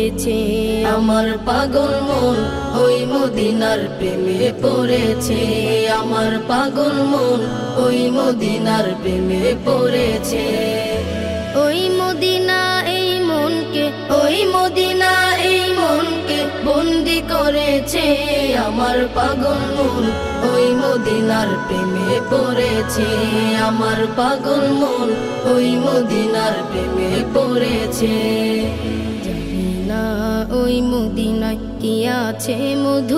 পড়েছে আমার পাগল মন ওই মদিনার প্রেমে পড়েছে আমার পাগল মন ওই মদিনার প্রেমে পড়েছে ওই মদিনা এই মনকে ওই মদিনা এই মনকে বন্দি করেছে আমার পাগল মন ওই মদিনার প্রেমে পড়েছে আমার পাগল মন ওই মদিনার প্রেমে পড়েছে জানি না ওই মদিনায় কি আছে মধু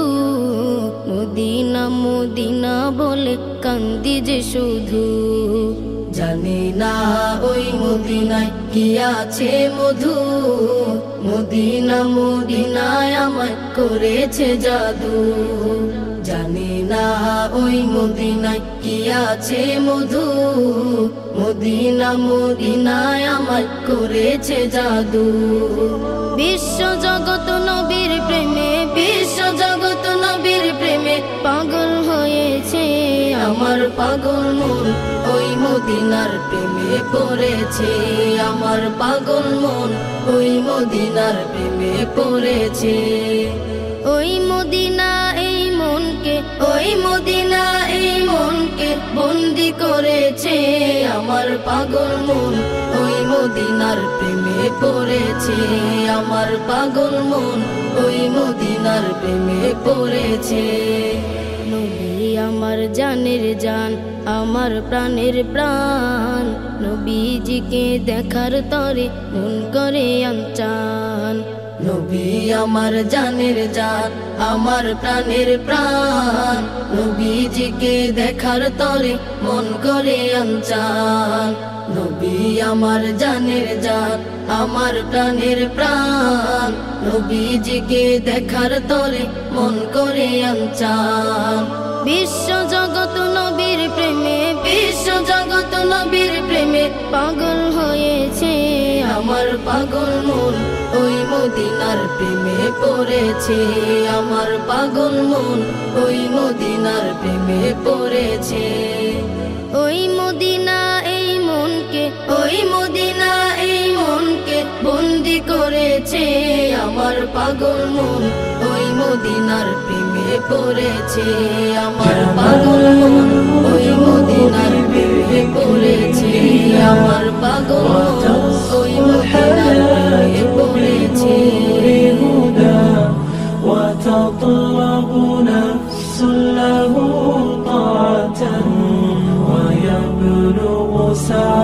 মদিনা মদিনা বলে কান্দি যে শুধু জানি না ওই মদিনায় কি আছে মধু মদিনা মদিনায় আমায় করেছে জাদু জানি না ওই মদিনায় কি আছে মধু মদিনা মদিনায় আমায় করেছে জাদু বিশ্ব জগৎ নবীর প্রেমে বিশ্ব জগৎ নবীর প্রেমে পাগল হয়েছে আমার পাগল মন ওই মদিনার প্রেমে পড়েছে আমার পাগল মন ওই মদিনার প্রেমে পড়েছে ওই মদিনা এই মনকে ওই মদিনা এই মনকে বন্দি করেছে আমার পাগল মন ওই মদিনার প্রেমে পড়েছে আমার পাগল মন ওই মদিনার প্রেমে পড়েছে নবী আমার জানের জান আমার প্রাণের প্রাণ নবীজিকে দেখার তরে মন করে আনচান নবী আমার জানের জান আমার প্রাণের প্রাণ নবীজিকে দেখার তরে মন করে আনচান নবী আমার জানের জান আমার প্রাণের প্রাণ নবীজিকে দেখার তরে মন করে আনচান বিশ্ব জগৎ নবীর প্রেমে বিশ্ব জগৎ নবীর প্রেমে পাগল হয়েছে আমার পাগল মন ওই মদিনার প্রেমে পড়েছে আমার পাগল মন ওই মদিনার প্রেমে পড়েছে ওই মদিনা এই মনকে ওই মদিনা এই মনকে বন্দি করেছে আমার পাগল মন ওই মদিনার প্রেমে পড়েছে আমার পাগল মন ওই মদিনার প্রেমে পড়েছে আমার পাগল মন ওই মদিনার প্রেমে পড়েছে وتطلب نفس له طاعة ويبلغ سعادة